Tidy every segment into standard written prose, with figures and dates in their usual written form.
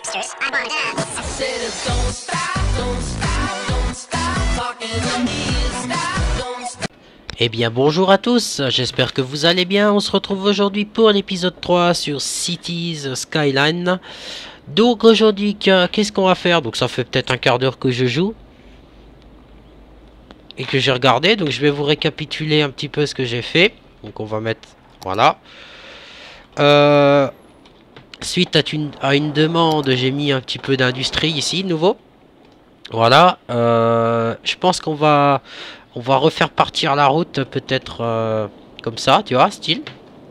Dexter's, I wanna dance. I said it, don't stop, don't stop, don't stop talking to me, stop, don't stop. Eh bien bonjour à tous, j'espère que vous allez bien. On se retrouve aujourd'hui pour l'épisode 3 sur Cities Skyline. Donc aujourd'hui, qu'est-ce qu'on va faire? Donc ça fait peut-être un quart d'heure que je joue et que j'ai regardé, donc je vais vous récapituler un petit peu ce que j'ai fait. Donc on va mettre, voilà. Suite à une demande, j'ai mis un petit peu d'industrie ici, de nouveau. Voilà. Je pense qu'on va refaire partir la route, peut-être comme ça, tu vois, style.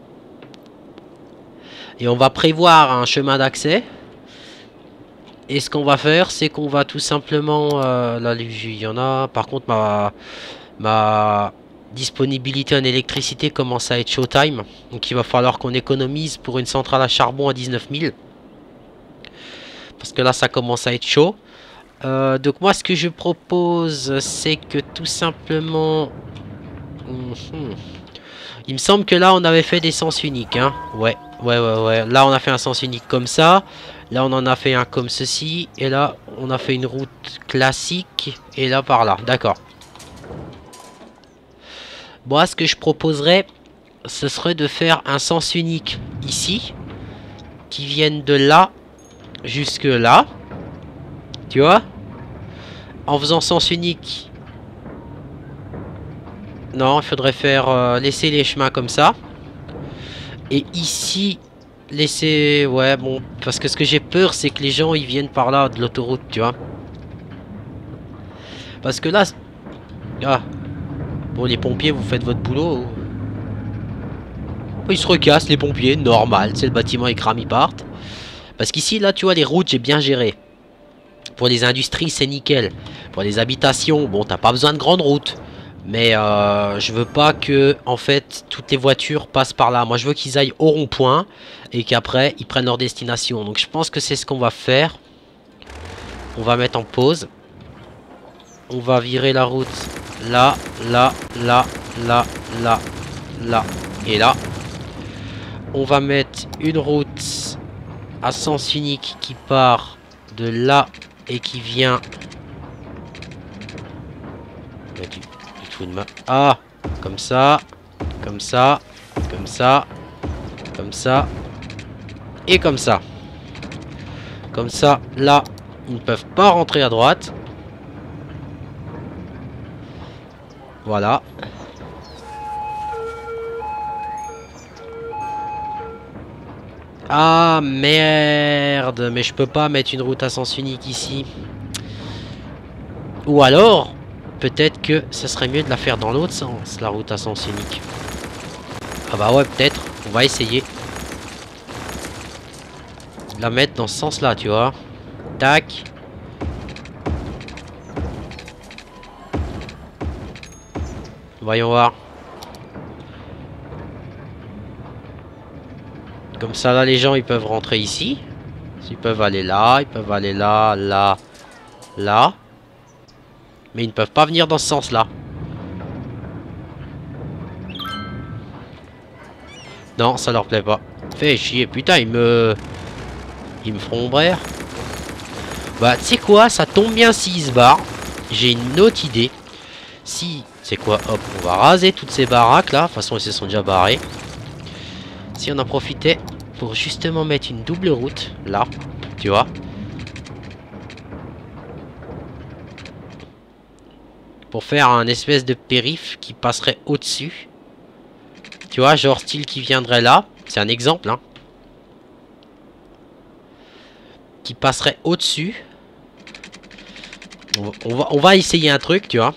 Et on va prévoir un chemin d'accès. Et ce qu'on va faire, c'est qu'on va tout simplement... là, il y en a... Par contre, ma disponibilité en électricité commence à être showtime. Donc il va falloir qu'on économise pour une centrale à charbon à 19 000. Parce que là, ça commence à être chaud. Donc moi, ce que je propose, c'est que tout simplement... Il me semble que là, on avait fait des sens uniques. Hein. Ouais. Là, on a fait un sens unique comme ça. Là, on en a fait un comme ceci. Et là, on a fait une route classique. Et là, par là. D'accord. Moi, ce que je proposerais, ce serait de faire un sens unique ici. Qui vienne de là jusque là. Tu vois? En faisant sens unique. Non, il faudrait faire laisser les chemins comme ça. Et ici... Laisser... Ouais, bon... Parce que ce que j'ai peur, c'est que les gens, ils viennent par là, de l'autoroute, tu vois. Parce que là... Ah. Bon, les pompiers, vous faites votre boulot. Ils se recassent, les pompiers, normal. C'est le bâtiment, ils crament, ils partent. Parce qu'ici, là, tu vois, les routes, j'ai bien géré. Pour les industries, c'est nickel. Pour les habitations, bon, t'as pas besoin de grandes routes. Mais je veux pas que, en fait, toutes les voitures passent par là. Moi, je veux qu'ils aillent au rond-point et qu'après, ils prennent leur destination. Donc, je pense que c'est ce qu'on va faire. On va mettre en pause. On va virer la route là, là, là, là, là, là et là. On va mettre une route à sens unique qui part de là et qui vient... Ah, comme ça, comme ça, comme ça, comme ça, et comme ça. Comme ça, là, ils ne peuvent pas rentrer à droite. Voilà. Ah, merde, mais je peux pas mettre une route à sens unique ici. Ou alors... Peut-être que ce serait mieux de la faire dans l'autre sens, la route à sens unique. Ah bah ouais, peut-être. On va essayer. De la mettre dans ce sens-là, tu vois. Tac. Voyons voir. Comme ça, là, les gens, ils peuvent rentrer ici. Ils peuvent aller là, ils peuvent aller là, là, là. Mais ils ne peuvent pas venir dans ce sens-là. Non, ça leur plaît pas. Fait chier, putain, ils me feront ombrir. Bah, tu sais quoi, ça tombe bien s'ils se barrent. J'ai une autre idée. Si, c'est quoi, hop, on va raser toutes ces baraques là. De toute façon, ils se sont déjà barrés. Si on en profitait pour justement mettre une double route là, tu vois. Pour faire un espèce de périph qui passerait au-dessus. Tu vois, genre style qui viendrait là. C'est un exemple, hein. Qui passerait au-dessus. On va essayer un truc, tu vois.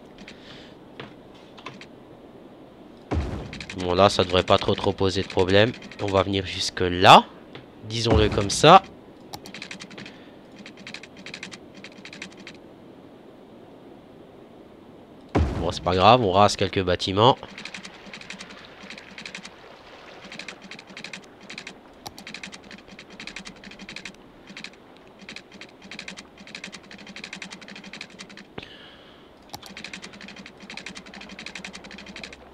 Bon, là, ça devrait pas trop poser de problème. On va venir jusque là. Disons-le comme ça. Bon, c'est pas grave, on rase quelques bâtiments.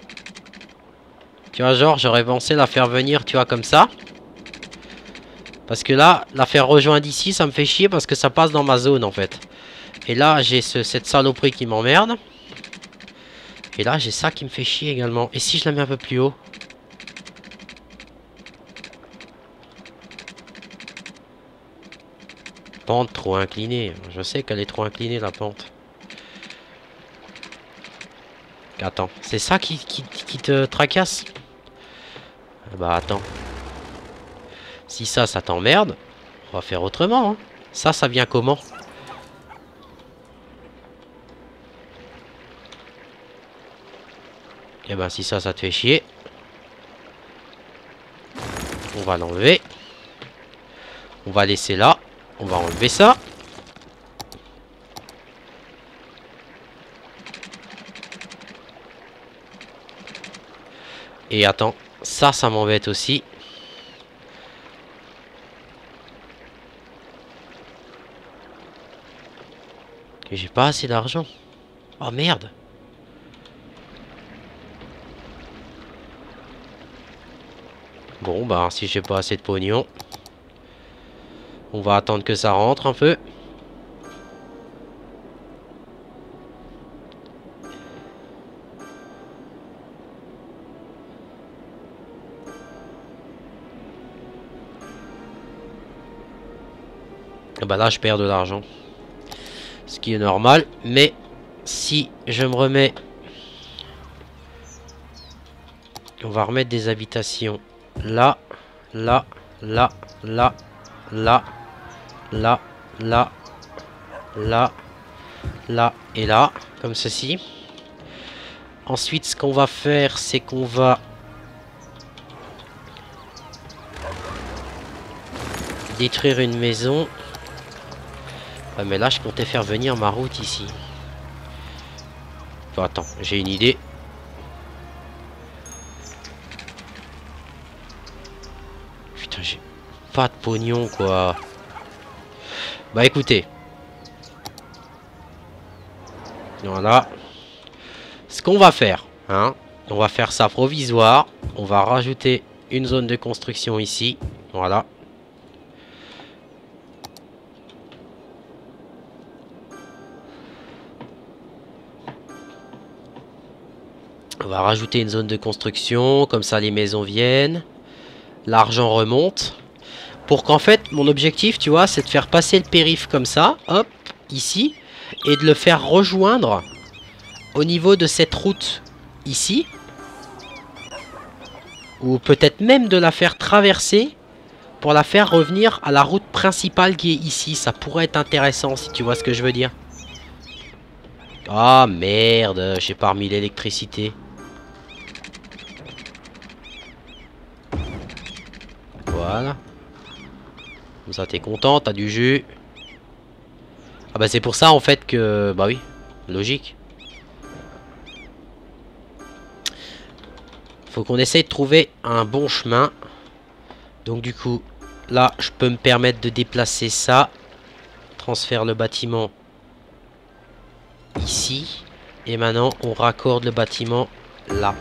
Tu vois, genre, j'aurais pensé la faire venir, tu vois, comme ça. Parce que là, la faire rejoindre ici, ça me fait chier parce que ça passe dans ma zone en fait. Et là, j'ai cette saloperie qui m'emmerde. Et là, j'ai ça qui me fait chier également. Et si je la mets un peu plus haut? Pente trop inclinée. Je sais qu'elle est trop inclinée la pente. Attends, c'est ça qui te tracasse? Bah attends. Si ça t'emmerde, on va faire autrement. Hein. Ça vient comment? Et ben si ça te fait chier, on va l'enlever. On va laisser là. On va enlever ça. Et attends, ça m'embête aussi. Que j'ai pas assez d'argent. Oh merde. Bon bah si j'ai pas assez de pognon, on va attendre que ça rentre un peu. Et bah là je perds de l'argent. Ce qui est normal. Mais si je me remets... On va remettre des habitations. Là, là, là, là, là, là, là, là, là et là, comme ceci. Ensuite, ce qu'on va faire, c'est qu'on va détruire une maison. Ah, mais là, je comptais faire venir ma route ici. Bon, attends, j'ai une idée. Putain, j'ai pas de pognon, quoi. Bah, écoutez. Voilà. Ce qu'on va faire, hein, on va faire ça provisoire. On va rajouter une zone de construction ici. Voilà. On va rajouter une zone de construction. Comme ça, les maisons viennent. L'argent remonte. Pour qu'en fait, mon objectif, tu vois, c'est de faire passer le périph' comme ça. Hop, ici. Et de le faire rejoindre au niveau de cette route ici. Ou peut-être même de la faire traverser pour la faire revenir à la route principale qui est ici. Ça pourrait être intéressant si tu vois ce que je veux dire. Ah merde, j'ai pas remis l'électricité. Voilà. Comme ça t'es content, t'as du jus. Ah bah c'est pour ça en fait que... Bah oui, logique. Faut qu'on essaye de trouver un bon chemin. Donc du coup, là, je peux me permettre de déplacer ça. Transfère le bâtiment ici. Et maintenant, on raccorde le bâtiment là.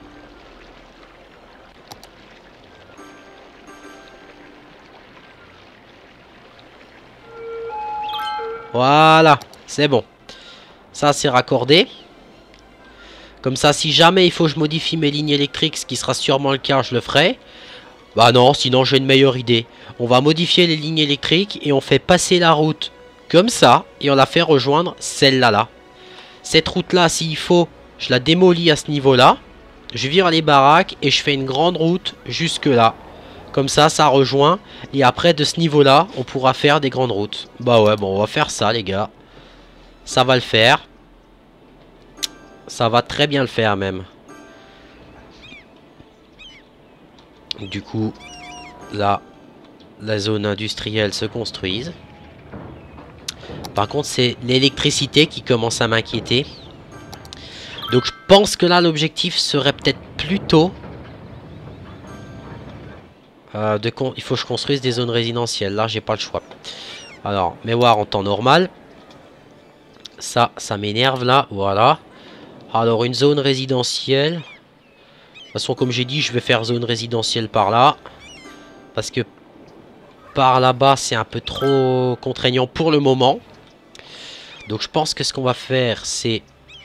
Voilà, c'est bon. Ça, c'est raccordé. Comme ça, si jamais il faut que je modifie mes lignes électriques, ce qui sera sûrement le cas, je le ferai. Bah non, sinon j'ai une meilleure idée. On va modifier les lignes électriques et on fait passer la route comme ça. Et on la fait rejoindre celle-là. Là. Cette route-là, s'il faut, je la démolis à ce niveau-là. Je vire les baraques et je fais une grande route jusque-là. Comme ça, ça rejoint. Et après, de ce niveau-là, on pourra faire des grandes routes. Bah ouais, bon, on va faire ça, les gars. Ça va le faire. Ça va très bien le faire, même. Du coup, là, la zone industrielle se construise. Par contre, c'est l'électricité qui commence à m'inquiéter. Donc, je pense que là, l'objectif serait peut-être plutôt... il faut que je construise des zones résidentielles. Là, j'ai pas le choix. Alors, mémoire en temps normal. Ça m'énerve là. Voilà. Alors, une zone résidentielle. De toute façon, comme j'ai dit, je vais faire zone résidentielle par là. Parce que par là-bas, c'est un peu trop contraignant pour le moment. Donc je pense que ce qu'on va faire, c'est...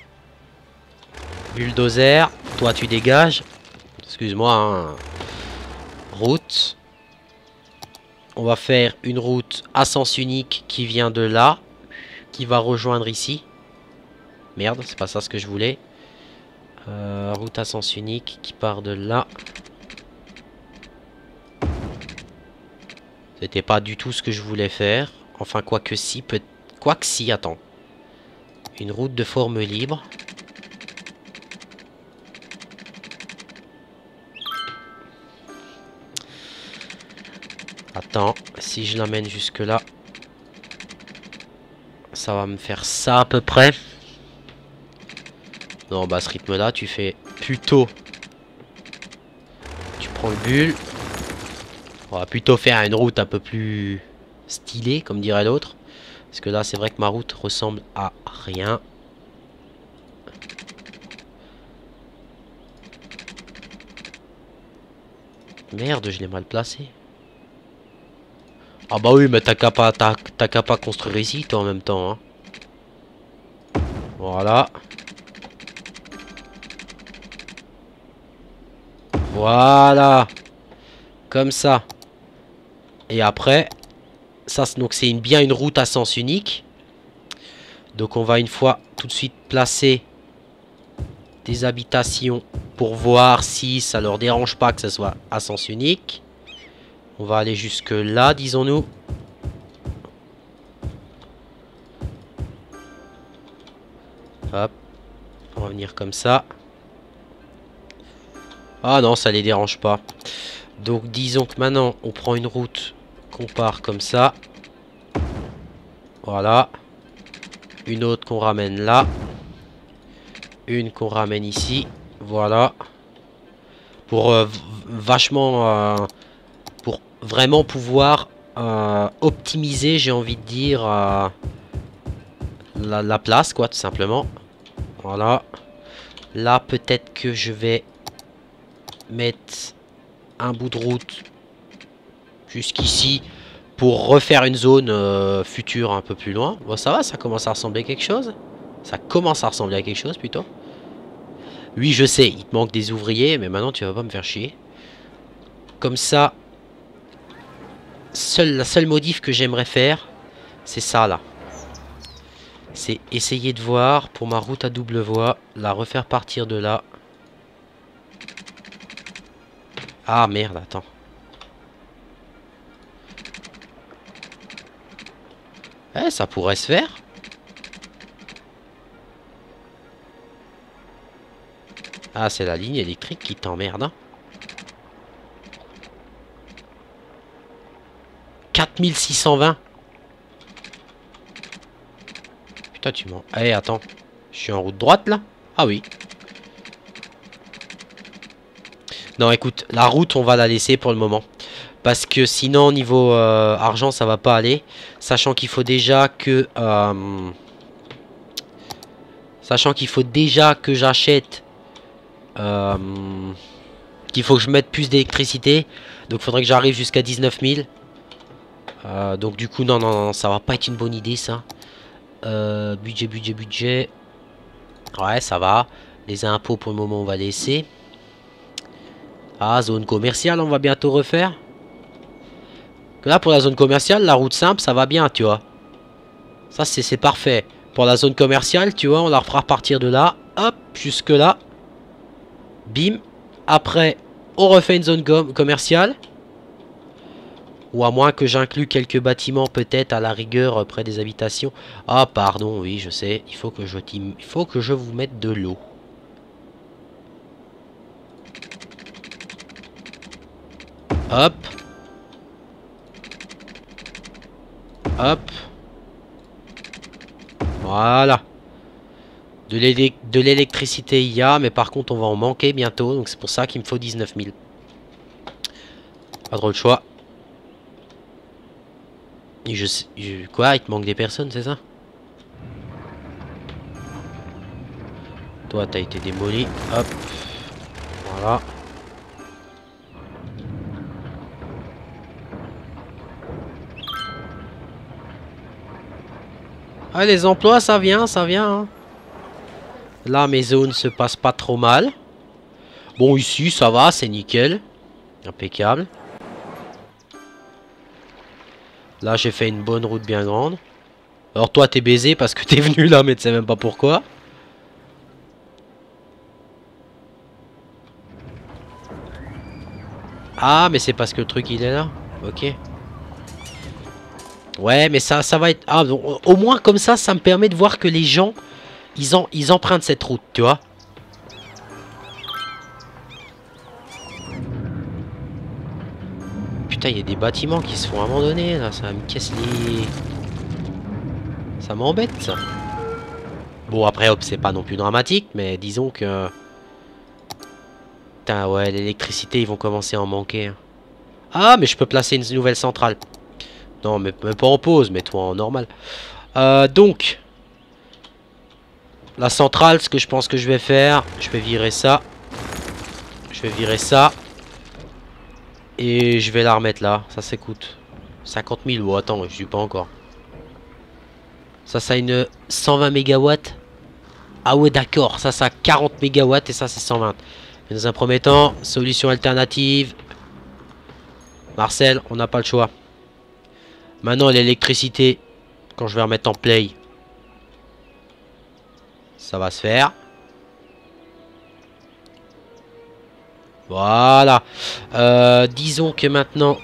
Bulldozer, toi tu dégages. Excuse-moi, hein. Route. On va faire une route à sens unique qui vient de là. Qui va rejoindre ici. Merde, c'est pas ça ce que je voulais. Route à sens unique qui part de là. C'était pas du tout ce que je voulais faire. Enfin, quoique si, quoique si, attends. Une route de forme libre. Attends, si je l'amène jusque là, ça va me faire ça à peu près. Non, bah à ce rythme-là, tu fais plutôt... Tu prends le bulle. On va plutôt faire une route un peu plus stylée, comme dirait l'autre. Parce que là, c'est vrai que ma route ressemble à rien. Merde, je l'ai mal placé. Ah bah oui, mais t'as qu'à pas construire ici, toi, en même temps. Hein. Voilà. Voilà. Comme ça. Et après, ça, donc c'est bien une route à sens unique. Donc on va une fois tout de suite placer des habitations pour voir si ça leur dérange pas que ça soit à sens unique. On va aller jusque là, disons-nous. Hop. On va venir comme ça. Ah non, ça les dérange pas. Donc disons que maintenant, on prend une route qu'on part comme ça. Voilà. Une autre qu'on ramène là. Une qu'on ramène ici. Voilà. Pour vachement... pour vraiment pouvoir optimiser, j'ai envie de dire, la place, quoi, tout simplement. Voilà. Là, peut-être que je vais mettre un bout de route jusqu'ici pour refaire une zone future un peu plus loin. Bon, ça va, ça commence à ressembler à quelque chose. Ça commence à ressembler à quelque chose, plutôt. Oui, je sais, il te manque des ouvriers, mais maintenant, tu vas pas me faire chier. Comme ça, la seule modif que j'aimerais faire, c'est ça, là. C'est essayer de voir, pour ma route à double voie, la refaire partir de là. Ah, merde, attends. Eh, ça pourrait se faire. Ah, c'est la ligne électrique qui t'emmerde. Hein. 4620. Putain, tu mens. Eh, attends. Je suis en route droite, là? Ah oui. Non, écoute, la route, on va la laisser pour le moment. Parce que sinon, niveau argent, ça va pas aller. Sachant qu'il faut déjà que... sachant qu'il faut déjà que j'achète... qu'il faut que je mette plus d'électricité. Donc, il faudrait que j'arrive jusqu'à 19 000. Donc, du coup, non, ça va pas être une bonne idée, ça. Budget. Ouais, ça va. Les impôts, pour le moment, on va laisser. Ah, zone commerciale, on va bientôt refaire. Là, pour la zone commerciale, la route simple, ça va bien, tu vois. Ça, c'est parfait. Pour la zone commerciale, tu vois, on la refera partir de là. Hop, jusque là. Bim. Après, on refait une zone commerciale. Ou à moins que j'inclue quelques bâtiments, peut-être, à la rigueur, près des habitations. Ah, pardon, oui, je sais. Il faut que je vous mette de l'eau. Hop. Hop. Voilà. De l'électricité, il y a, mais par contre, on va en manquer bientôt. Donc, c'est pour ça qu'il me faut 19 000. Pas trop le choix. Et quoi? Il te manque des personnes, c'est ça? Toi, t'as été démoli. Hop. Voilà. Ah, les emplois, ça vient, ça vient. Hein. Là, mes zones se passent pas trop mal. Bon, ici, ça va, c'est nickel. Impeccable. Là, j'ai fait une bonne route bien grande. Alors, toi, t'es baisé parce que t'es venu là, mais tu sais même pas pourquoi. Ah, mais c'est parce que le truc, il est là. Ok. Ouais, mais ça va être... Ah, donc, au moins, comme ça me permet de voir que les gens, ils empruntent cette route, tu vois. Putain, il y a des bâtiments qui se font abandonner, là. Ça me casse les... Ça m'embête, ça. Bon, après, hop, c'est pas non plus dramatique, mais disons que... Putain, ouais, l'électricité, ils vont commencer à en manquer. Hein. Ah, mais je peux placer une nouvelle centrale. Non, mais pas en pause, mets-toi en normal. Donc... La centrale, ce que je pense que je vais faire... Je vais virer ça. Je vais virer ça. Et je vais la remettre là. Ça s'écoute. 50 000. Oh, attends, je suis pas encore. Ça a une 120 mégawatts. Ah ouais, d'accord. Ça a 40 mégawatts et ça, c'est 120. Et dans un premier temps, solution alternative. Marcel, on n'a pas le choix. Maintenant, l'électricité, quand je vais remettre en play, ça va se faire. Voilà. Disons que maintenant,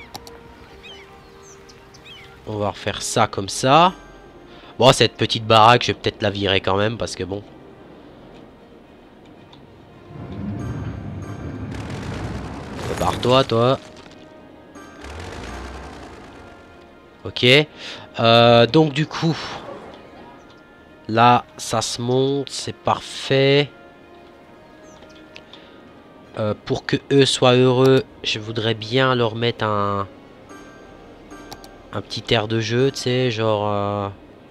on va refaire ça comme ça. Bon, cette petite baraque, je vais peut-être la virer quand même parce que bon. Barre-toi, toi. Ok. Donc du coup, là, ça se monte, c'est parfait. Pour que eux soient heureux, je voudrais bien leur mettre un petit air de jeu, tu sais, genre...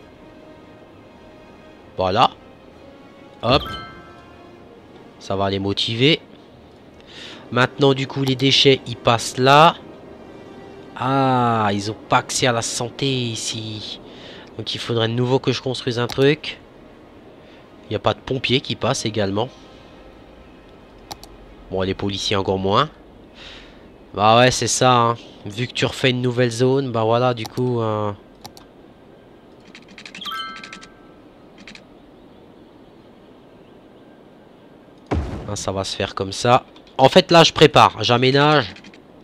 Voilà. Hop. Ça va les motiver. Maintenant, du coup, les déchets, ils passent là. Ah, ils ont pas accès à la santé ici. Donc, il faudrait de nouveau que je construise un truc. Il n'y a pas de pompiers qui passent également. Bon, les policiers encore moins. Bah ouais, c'est ça. Hein. Vu que tu refais une nouvelle zone, bah voilà, du coup... ça va se faire comme ça. En fait, là, je prépare. J'aménage.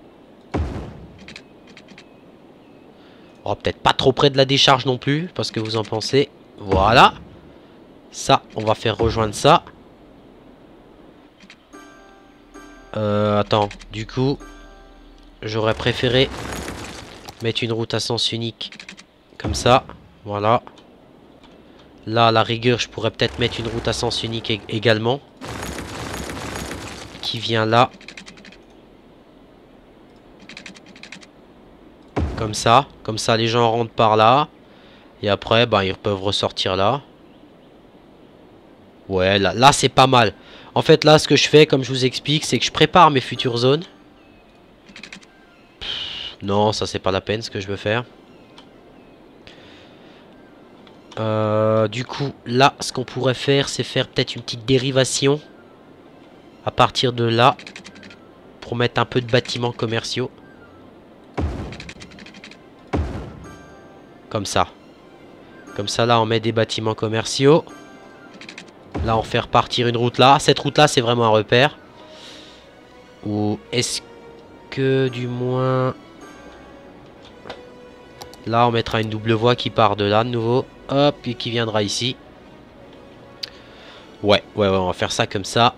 Oh, peut-être pas trop près de la décharge non plus. Parce que vous en pensez. Voilà. Ça, on va faire rejoindre ça. Attends. Du coup, j'aurais préféré mettre une route à sens unique. Comme ça. Voilà. Là, à la rigueur, je pourrais peut-être mettre une route à sens unique également. Qui vient là. Comme ça. Comme ça, les gens rentrent par là. Et après, ben, ils peuvent ressortir là. Ouais, là c'est pas mal. En fait, là, ce que je fais, comme je vous explique, c'est que je prépare mes futures zones. Non, ça, c'est pas la peine, ce que je veux faire. Du coup, là, ce qu'on pourrait faire, c'est faire peut-être une petite dérivation. À partir de là. Pour mettre un peu de bâtiments commerciaux. Comme ça. Comme ça, là, on met des bâtiments commerciaux. Là, on fait repartir une route là. Cette route-là, c'est vraiment un repère. Ou est-ce que, du moins... Là, on mettra une double voie qui part de là, de nouveau. Hop, et qui viendra ici. Ouais, on va faire ça comme ça.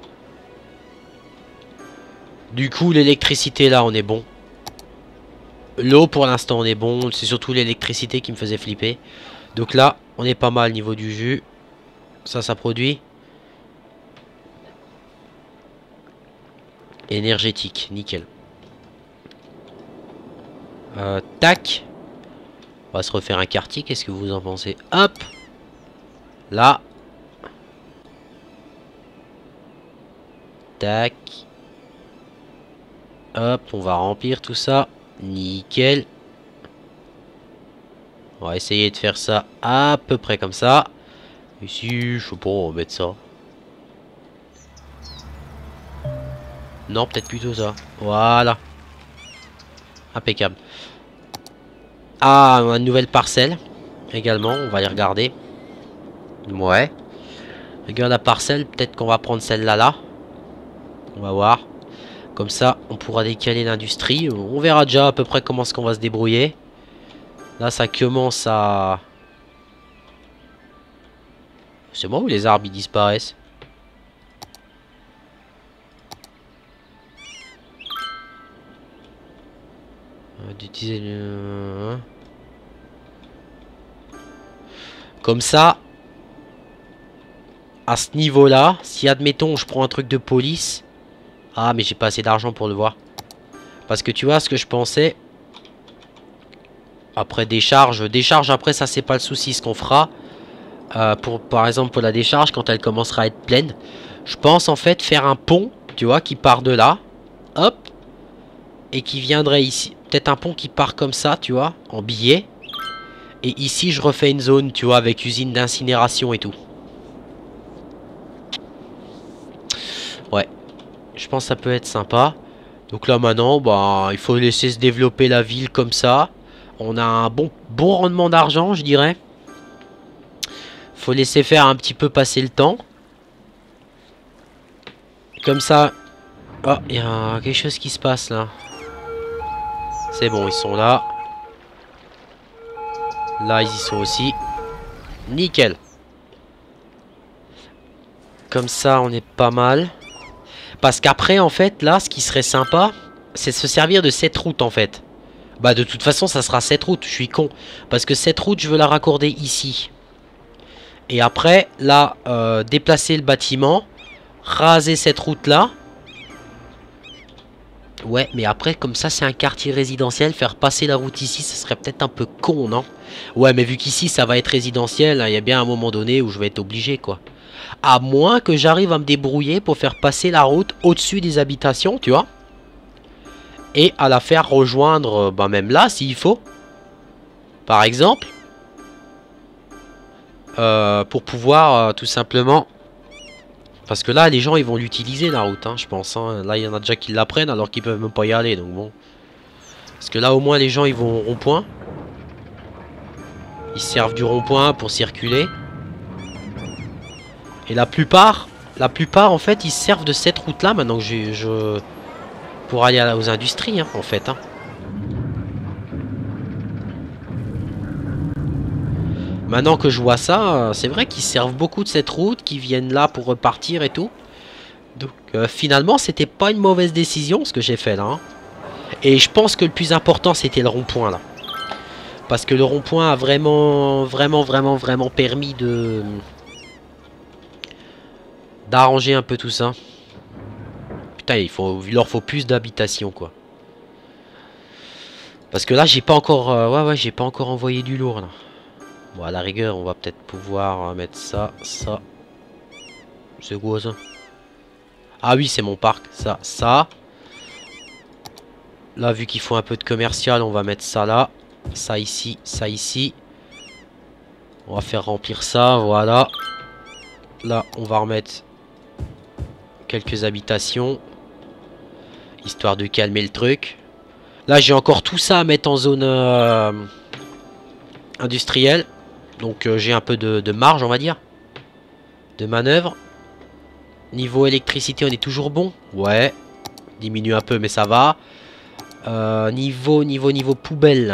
Du coup, l'électricité, là, on est bon. L'eau, pour l'instant, on est bon. C'est surtout l'électricité qui me faisait flipper. Donc là, on est pas mal au niveau du jus. Ça produit. Énergétique, nickel. Tac. On va se refaire un quartier, qu'est-ce que vous en pensez? Hop. Là. Tac. Hop, on va remplir tout ça. Nickel. On va essayer de faire ça à peu près comme ça. Ici, je sais pas, on va mettre ça. Non, peut-être plutôt ça. Voilà. Impeccable. Ah, une nouvelle parcelle. Également, on va y regarder. Ouais. Regarde la parcelle, peut-être qu'on va prendre celle-là là. On va voir. Comme ça, on pourra décaler l'industrie. On verra déjà à peu près comment est-ce qu'on va se débrouiller. Là, ça commence à... C'est moi où les arbres ils disparaissent? D'utiliser le... Comme ça, à ce niveau-là, si admettons je prends un truc de police... Ah, mais j'ai pas assez d'argent pour le voir. Parce que tu vois, ce que je pensais... Après décharge après ça c'est pas le souci. Ce qu'on fera, par exemple pour la décharge, quand elle commencera à être pleine, je pense en fait faire un pont, tu vois, qui part de là. Hop. Et qui viendrait ici. Peut-être un pont qui part comme ça, tu vois, en billet. Et ici je refais une zone, tu vois, avec usine d'incinération et tout. Ouais. Je pense que ça peut être sympa. Donc là maintenant, bah, il faut laisser se développer la ville comme ça. On a un bon rendement d'argent, je dirais. Faut laisser faire un petit peu passer le temps. Comme ça... Oh, il y a quelque chose qui se passe là. C'est bon, ils sont là. Là, ils y sont aussi. Nickel. Comme ça, on est pas mal. Parce qu'après, en fait, là, ce qui serait sympa, c'est de se servir de cette route, en fait. Bah, de toute façon, ça sera cette route. Je suis con. Parce que cette route, je veux la raccorder ici. Et après, là, déplacer le bâtiment. Raser cette route-là. Ouais, mais après, comme ça, c'est un quartier résidentiel. Faire passer la route ici, ça serait peut-être un peu con, non? Ouais, mais vu qu'ici, ça va être résidentiel, il y a bien un moment donné où je vais être obligé, quoi. À moins que j'arrive à me débrouiller pour faire passer la route au-dessus des habitations, tu vois. Et à la faire rejoindre, bah même là, s'il faut. Par exemple. Pour pouvoir, tout simplement... Parce que là, les gens, ils vont l'utiliser, la route, hein, je pense. Hein. Là, il y en a déjà qui l'apprennent, alors qu'ils peuvent même pas y aller, donc bon. Parce que là, au moins, les gens, ils vont au rond-point. Ils se servent du rond-point pour circuler. Et la plupart, en fait, ils se servent de cette route-là, maintenant que pour aller aux industries, hein, en fait. Hein. Maintenant que je vois ça, c'est vrai qu'ils servent beaucoup de cette route, qu'ils viennent là pour repartir et tout. Donc, finalement, c'était pas une mauvaise décision, ce que j'ai fait là. Hein. Et je pense que le plus important, c'était le rond-point, là. Parce que le rond-point a vraiment permis de... d'arranger un peu tout ça. Putain, il leur faut plus d'habitation, quoi. Parce que là, j'ai pas encore... ouais, j'ai pas encore envoyé du lourd, là. Bon, à la rigueur, on va peut-être pouvoir mettre ça, ça. C'est quoi, ça? Ah oui, c'est mon parc. Ça. Là, vu qu'il faut un peu de commercial, on va mettre ça là. Ça ici, ça ici. On va faire remplir ça, voilà. Là, on va remettre quelques habitations. Histoire de calmer le truc. Là, j'ai encore tout ça à mettre en zone industrielle. Donc, j'ai un peu de marge, on va dire. De manœuvre. Niveau électricité, on est toujours bon. Ouais. Diminue un peu, mais ça va. Niveau poubelle.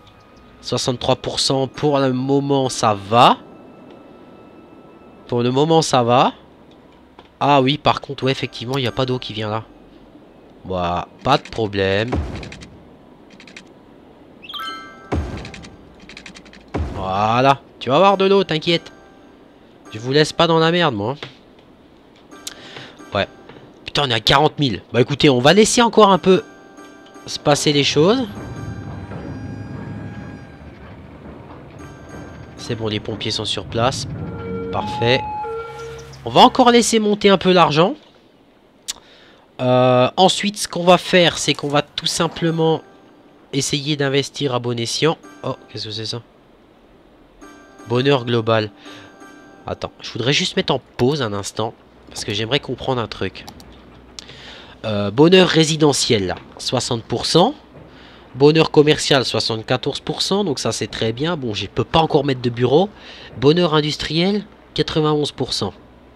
63% pour le moment, ça va. Pour le moment, ça va. Ah oui, par contre, ouais, effectivement, il n'y a pas d'eau qui vient là. Voilà, pas de problème. Voilà. Tu vas avoir de l'eau, t'inquiète. Je vous laisse pas dans la merde, moi. Ouais. Putain, on est à 40 000. Bah écoutez, on va laisser encore un peu se passer les choses. C'est bon, les pompiers sont sur place. Parfait. On va encore laisser monter un peu l'argent. Ensuite, ce qu'on va faire, c'est qu'on va tout simplement essayer d'investir à bon escient. Oh, qu'est-ce que c'est ça? Bonheur global. Attends, je voudrais juste mettre en pause un instant. Parce que j'aimerais comprendre un truc. Bonheur résidentiel, là, 60%. Bonheur commercial, 74%. Donc ça, c'est très bien. Bon, je peux pas encore mettre de bureau. Bonheur industriel, 91%.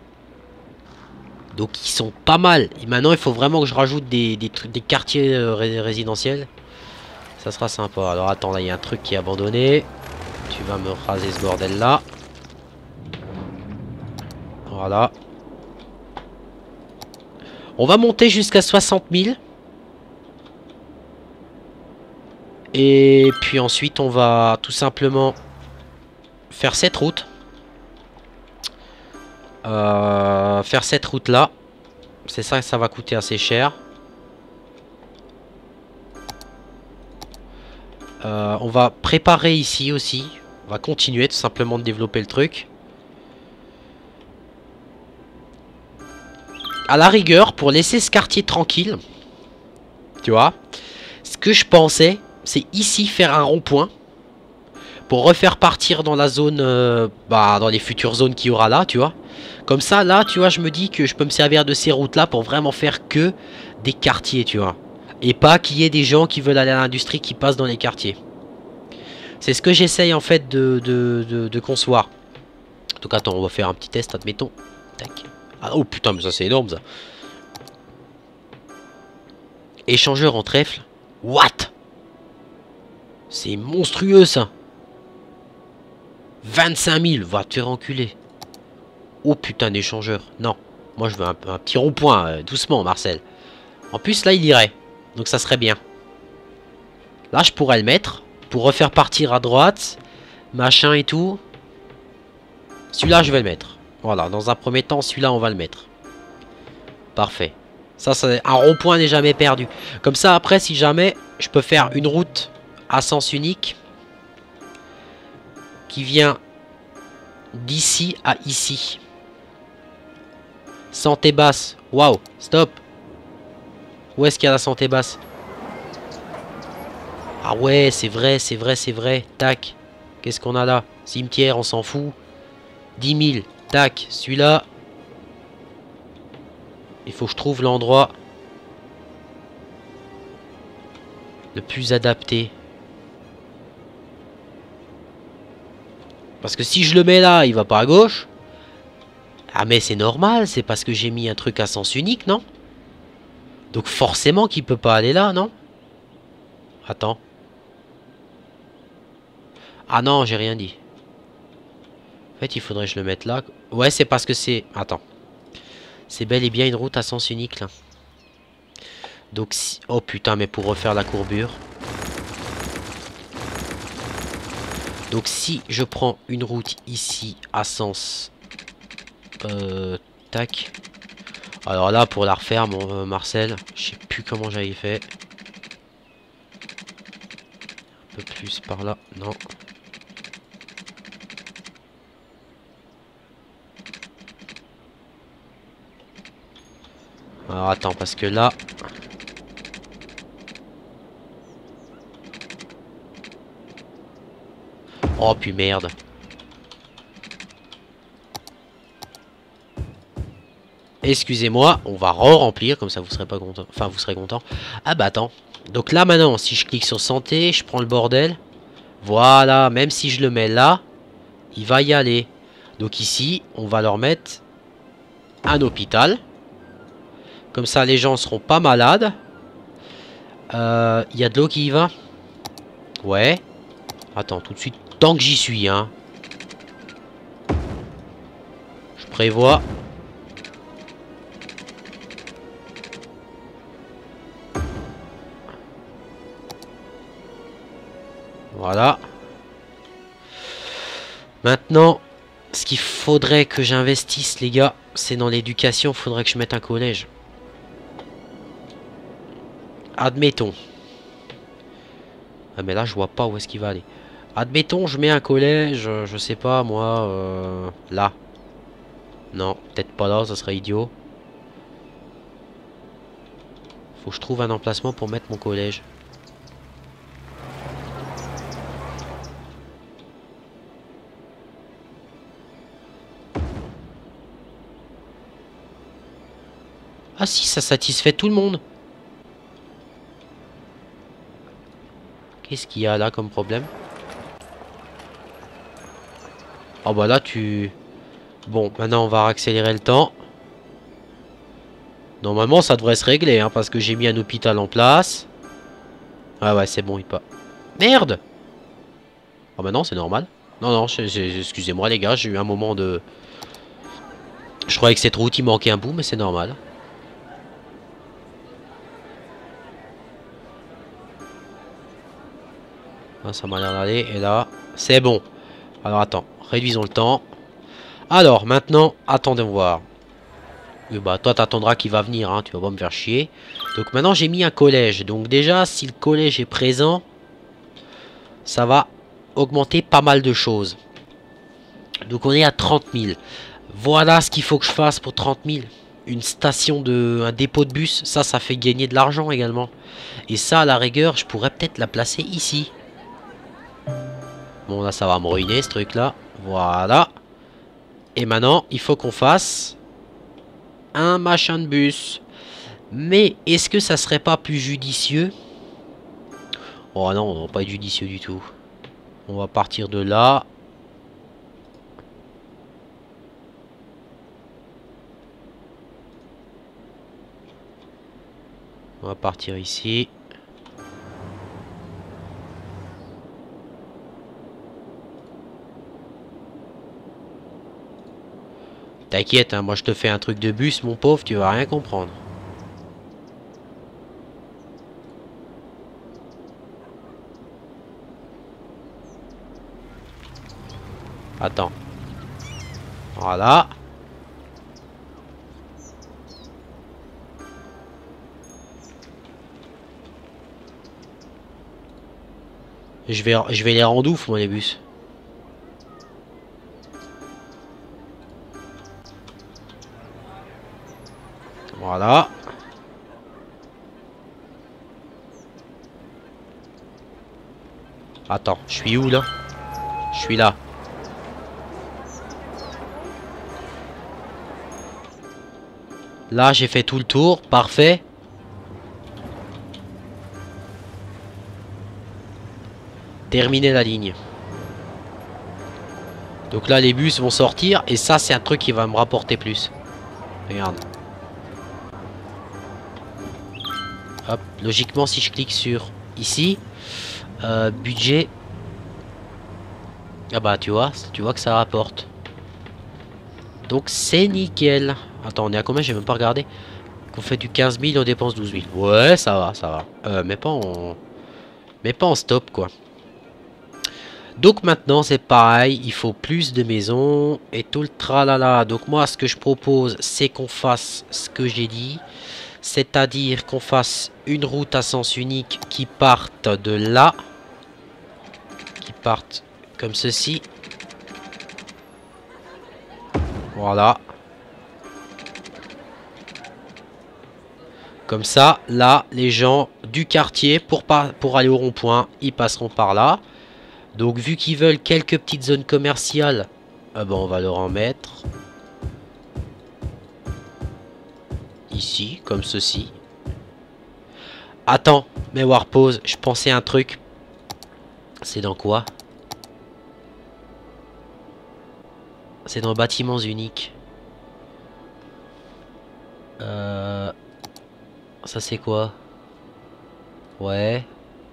Donc ils sont pas mal. Et maintenant, il faut vraiment que je rajoute des quartiers résidentiels. Ça sera sympa. Alors attends, là, il y a un truc qui est abandonné. Tu vas me raser ce bordel-là. Voilà. On va monter jusqu'à 60 000. Et puis ensuite, on va tout simplement faire cette route. Faire cette route-là. C'est ça, ça va coûter assez cher. On va préparer ici aussi. On va continuer tout simplement de développer le truc. À la rigueur, pour laisser ce quartier tranquille, tu vois, ce que je pensais, c'est ici faire un rond-point pour refaire partir dans la zone, dans les futures zones qu'il y aura là, tu vois. Comme ça, là, tu vois, je me dis que je peux me servir de ces routes-là pour vraiment faire que des quartiers, tu vois. Et pas qu'il y ait des gens qui veulent aller à l'industrie qui passent dans les quartiers. C'est ce que j'essaye en fait de concevoir. Donc attends, on va faire un petit test, admettons. Tac. Ah, oh putain, mais ça c'est énorme ça. Échangeur en trèfle. What? C'est monstrueux ça. 25 000, va te faire enculer. Oh putain d'échangeur. Non, moi je veux un petit rond-point, doucement Marcel. En plus là il irait. Donc ça serait bien. Là je pourrais le mettre. Pour refaire partir à droite. Machin et tout. Celui-là je vais le mettre. Voilà, dans un premier temps celui-là on va le mettre. Parfait. Ça c'est un rond-point n'est jamais perdu. Comme ça après si jamais je peux faire une route à sens unique. Qui vient d'ici à ici. Santé basse. Waouh, stop. Où est-ce qu'il y a la santé basse? Ah ouais, c'est vrai, c'est vrai, c'est vrai. Tac. Qu'est-ce qu'on a là? Cimetière, on s'en fout. 10 000. Tac, celui-là. Il faut que je trouve l'endroit le plus adapté. Parce que si je le mets là, il va pas à gauche. Ah mais c'est normal, c'est parce que j'ai mis un truc à sens unique, non? Donc forcément qu'il peut pas aller là, non? Attends. Ah non, j'ai rien dit. En fait, il faudrait que je le mette là. Ouais, c'est parce que c'est... Attends. C'est bel et bien une route à sens unique, là. Donc si... Oh putain, mais pour refaire la courbure. Donc si je prends une route ici à sens... tac. Alors là, pour la refaire, mon Marcel, je sais plus comment j'avais fait. Un peu plus par là, non. Alors attends, parce que là... Oh puis merde. Excusez-moi, on va re-remplir, comme ça vous serez pas content. Enfin, vous serez content. Ah bah attends. Donc là maintenant, si je clique sur santé, je prends le bordel. Voilà, même si je le mets là, il va y aller. Donc ici, on va leur mettre un hôpital. Comme ça, les gens seront pas malades. Il y a de l'eau qui y va. Ouais. Attends, tout de suite, tant que j'y suis, hein. Je prévois... Voilà. Maintenant, ce qu'il faudrait que j'investisse, les gars, c'est dans l'éducation. Il faudrait que je mette un collège. Admettons. Ah mais là, je vois pas où est-ce qu'il va aller. Admettons, je mets un collège, je sais pas, moi, là. Non, peut-être pas là, ça serait idiot. Faut que je trouve un emplacement pour mettre mon collège. Ah si, ça satisfait tout le monde. Qu'est-ce qu'il y a là comme problème? Oh bah là tu... Bon, maintenant on va accélérer le temps. Normalement ça devrait se régler, hein, parce que j'ai mis un hôpital en place. Ah ouais, c'est bon, il pas... Merde! Oh bah non, c'est normal. Non, non, excusez-moi les gars, j'ai eu un moment de... Je croyais que cette route il manquait un bout, mais c'est normal. Ah, ça m'a l'air d'aller, et là, c'est bon. Alors attends, réduisons le temps. Alors maintenant, attendez voir. Oui, bah toi t'attendras qu'il va venir, hein, tu vas pas me faire chier. Donc maintenant j'ai mis un collège. Donc déjà, si le collège est présent, ça va augmenter pas mal de choses. Donc on est à 30 000. Voilà ce qu'il faut que je fasse pour 30 000. Une station de... un dépôt de bus, ça fait gagner de l'argent également. Et ça, à la rigueur, je pourrais peut-être la placer ici. Bon, là, ça va me ruiner, ce truc-là. Voilà. Et maintenant, il faut qu'on fasse un machin de bus. Mais est-ce que ça serait pas plus judicieux? Oh non, on va pas être judicieux du tout. On va partir de là. On va partir ici. T'inquiète, hein, moi je te fais un truc de bus, mon pauvre, tu vas rien comprendre. Attends. Voilà. Je vais les rendre ouf, moi, les bus. Voilà. Attends, je suis où, là? Je suis là. Là, j'ai fait tout le tour. Parfait. Terminer la ligne. Donc là, les bus vont sortir. Et ça, c'est un truc qui va me rapporter plus. Regarde. Hop. Logiquement, si je clique sur ici, budget. Ah bah, tu vois que ça rapporte. Donc, c'est nickel. Attends, on est à combien? J'ai même pas regardé. On fait du 15 000, on dépense 12 000. Ouais, ça va, ça va. Mais pas en stop, quoi. Donc maintenant c'est pareil, il faut plus de maisons et tout le tralala. Donc moi ce que je propose c'est qu'on fasse ce que j'ai dit. C'est-à-dire qu'on fasse une route à sens unique qui parte de là. Qui parte comme ceci. Voilà. Comme ça, là, les gens du quartier, pour aller au rond-point, ils passeront par là. Donc vu qu'ils veulent quelques petites zones commerciales, ah ben, on va leur en mettre. Ici, comme ceci. Attends, mais Warpose, je pensais à un truc. C'est dans quoi? C'est dans bâtiments uniques. Ça c'est quoi? Ouais.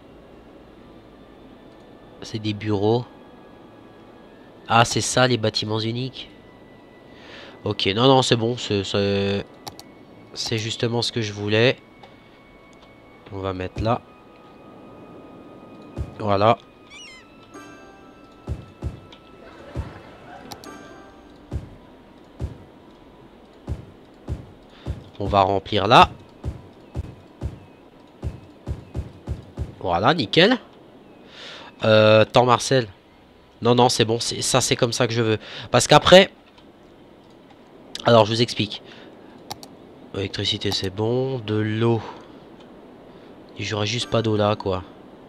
C'est des bureaux. Ah, c'est ça les bâtiments uniques. Ok, non, non, c'est bon. C'est justement ce que je voulais. On va mettre là. Voilà. On va remplir là. Voilà, nickel. Temps Marcel. Non, non, c'est bon. Ça, c'est comme ça que je veux. Parce qu'après... Alors, je vous explique. Électricité, c'est bon. De l'eau. J'aurais juste pas d'eau là, quoi.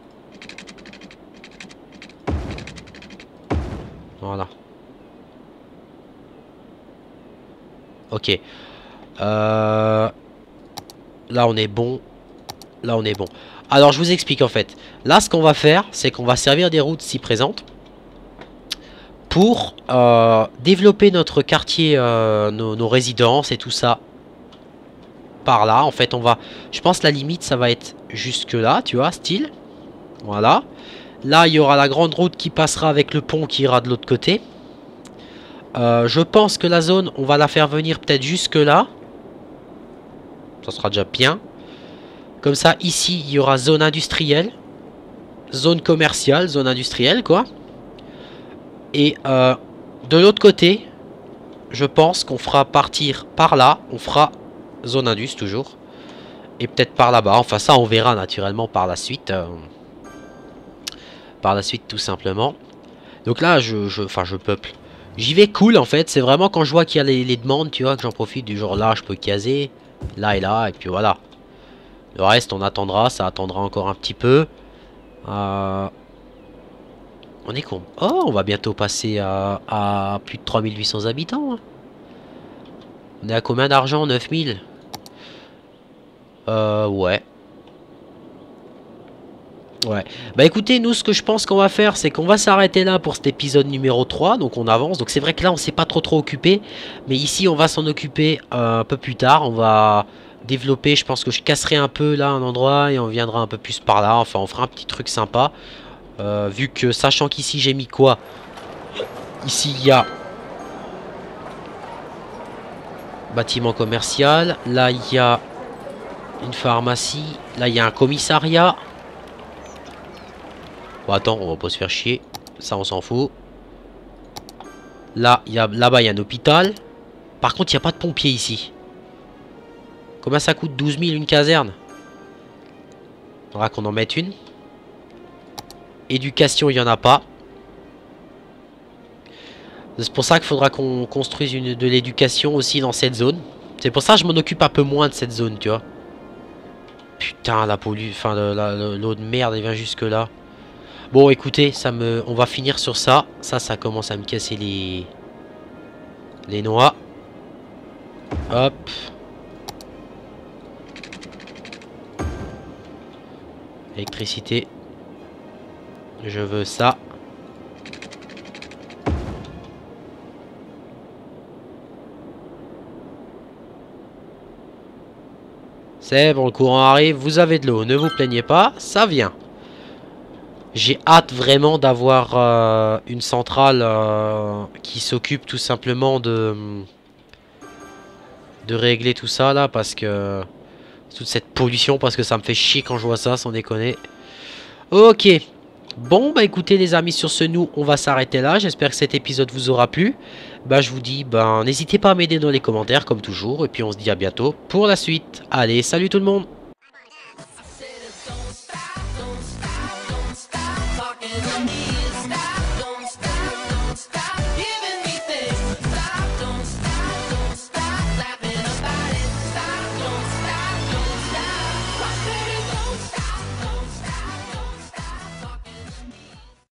Voilà. Ok. Là, on est bon. Là, on est bon. Alors, je vous explique en fait. Là, ce qu'on va faire, c'est qu'on va servir des routes si présentes pour développer notre quartier, nos résidences et tout ça. Par là, en fait, on va... Je pense la limite, ça va être jusque là, tu vois, style. Voilà. Là, il y aura la grande route qui passera avec le pont qui ira de l'autre côté. Je pense que la zone, on va la faire venir peut-être jusque là. Ça sera déjà bien. Comme ça, ici, il y aura zone industrielle. Zone commerciale, zone industrielle, quoi. Et de l'autre côté, je pense qu'on fera partir par là. On fera zone indus, toujours. Et peut-être par là-bas. Enfin, ça, on verra naturellement par la suite. Par la suite, tout simplement. Donc là, je peuple. J'y vais cool, en fait. C'est vraiment quand je vois qu'il y a les demandes, tu vois, que j'en profite. Du genre, là, je peux caser. Là et là. Et puis voilà. Le reste, on attendra. Ça attendra encore un petit peu. On est con. Oh, on va bientôt passer à plus de 3800 habitants. Hein. On est à combien d'argent? 9000. Ouais. Ouais. Bah écoutez, nous, ce que je pense qu'on va faire, c'est qu'on va s'arrêter là pour cet épisode numéro 3. Donc on avance. Donc c'est vrai que là, on s'est pas trop occupé. Mais ici, on va s'en occuper un peu plus tard. On va développer. Je pense que je casserai un peu là un endroit et on viendra un peu plus par là. Enfin, on fera un petit truc sympa. Vu que, sachant qu'ici, j'ai mis quoi? Ici, il y a bâtiment commercial. Là, il y a une pharmacie. Là, il y a un commissariat. Bon, attends, on va pas se faire chier. Ça, on s'en fout. Là, là-bas, il y a un hôpital. Par contre, il n'y a pas de pompier ici. Combien ça coûte? 12 000 une caserne? Il faudra qu'on en mette une. Éducation, il n'y en a pas. C'est pour ça qu'il faudra qu'on construise de l'éducation aussi dans cette zone. C'est pour ça que je m'en occupe un peu moins de cette zone, tu vois. Putain, la pollution, enfin, l'eau de merde, elle vient jusque là. Bon, écoutez, on va finir sur ça. Ça commence à me casser les noix. Hop. Électricité. Je veux ça. C'est bon, le courant arrive, vous avez de l'eau, ne vous plaignez pas, ça vient. J'ai hâte vraiment d'avoir une centrale qui s'occupe tout simplement de régler tout ça là, parce que toute cette pollution, parce que ça me fait chier quand je vois ça, sans déconner. Ok. Bon, bah écoutez les amis, sur ce, nous, on va s'arrêter là. J'espère que cet épisode vous aura plu. Bah je vous dis, n'hésitez pas à m'aider dans les commentaires, comme toujours. Et puis on se dit à bientôt pour la suite. Allez, salut tout le monde!